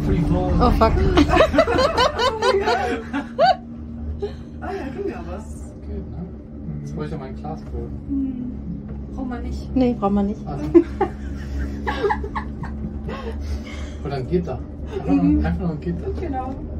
Oh fuck. Ah ja, ging ja was. Geht, ne? Jetzt brauche ich ja mein Glasbrot. Braucht man nicht. Nee, braucht man nicht. Also. Und dann geht da. Einfach nur ein Gitter. Genau.